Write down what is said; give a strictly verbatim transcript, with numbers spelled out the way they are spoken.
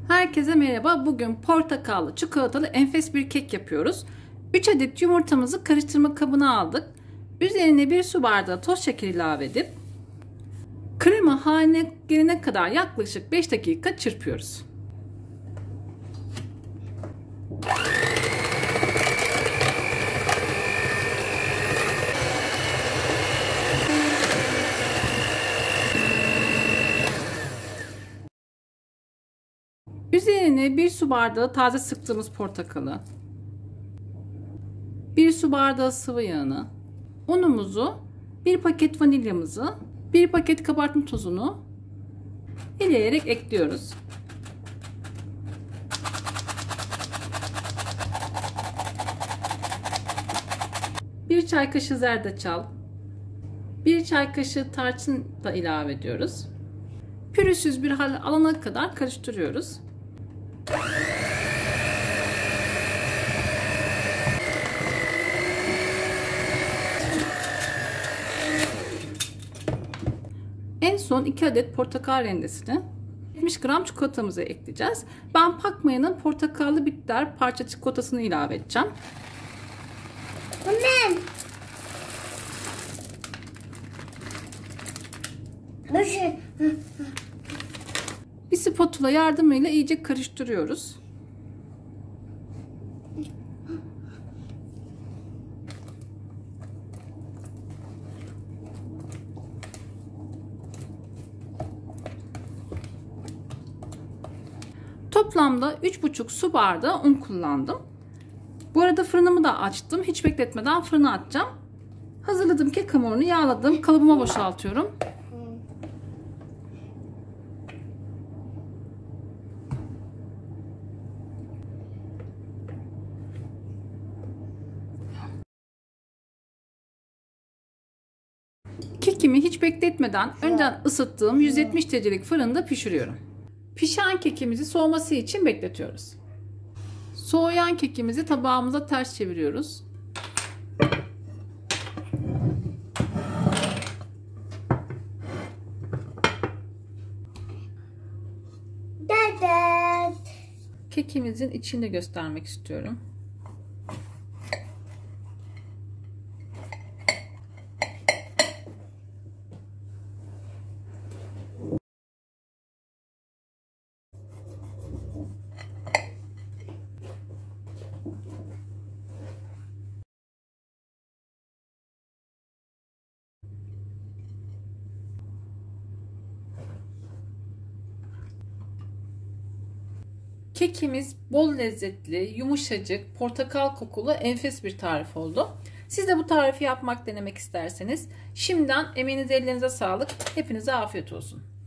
Herkese merhaba. Bugün portakallı, çikolatalı enfes bir kek yapıyoruz. üç adet yumurtamızı karıştırma kabına aldık. Üzerine bir su bardağı toz şeker ilave edip krema haline gelene kadar yaklaşık beş dakika çırpıyoruz. Üzerine bir su bardağı taze sıktığımız portakalı, bir su bardağı sıvı yağını, unumuzu, bir paket vanilyamızı, bir paket kabartma tozunu eleyerek ekliyoruz. bir çay kaşığı zerdeçal, bir çay kaşığı tarçın da ilave ediyoruz. Pürüzsüz bir hal alana kadar karıştırıyoruz. En son iki adet portakal rendesini yetmiş gram çikolatamızı ekleyeceğiz. Ben Pakmaya'nın portakallı bitter parça çikolatasını ilave edeceğim. Annem. Nasıl? Bir spatula yardımıyla iyice karıştırıyoruz. Toplamda üç buçuk su bardağı un kullandım. Bu arada fırınımı da açtım. Hiç bekletmeden fırına atacağım. Hazırladığım kek hamurunu yağladım. Kalıbıma boşaltıyorum. Kekimi hiç bekletmeden önceden ısıttığım yüz yetmiş derecelik fırında pişiriyorum. Pişen kekimizi soğuması için bekletiyoruz. Soğuyan kekimizi tabağımıza ters çeviriyoruz. Dede. Kekimizin içini de göstermek istiyorum. Kekimiz bol lezzetli, yumuşacık, portakal kokulu enfes bir tarif oldu. Siz de bu tarifi yapmak, denemek isterseniz şimdiden emeğinize, ellerinize sağlık. Hepinize afiyet olsun.